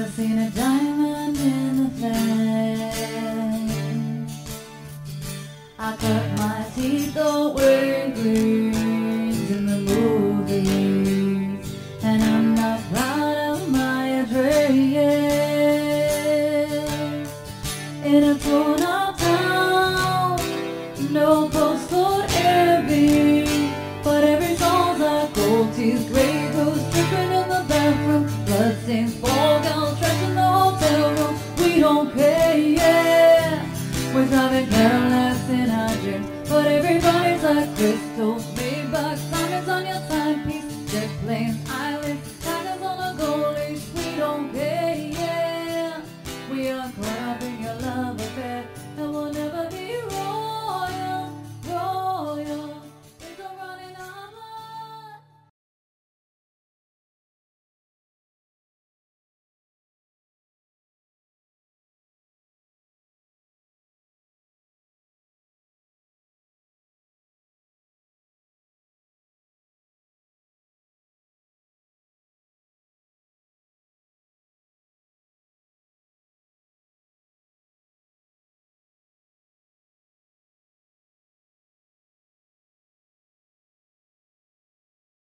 seen a diamond in the flesh. I cut my teeth all wearing rings in the movies, and I'm not proud of my address. In a torn out town, no postcode envy, but every song's like gold teeth, gray goose dripping in the bathroom, bloodstains, ball gowns, trash in the hotel room. We don't care, yeah. We're driving Cadillacs in our dreams, but everybody's like crystals.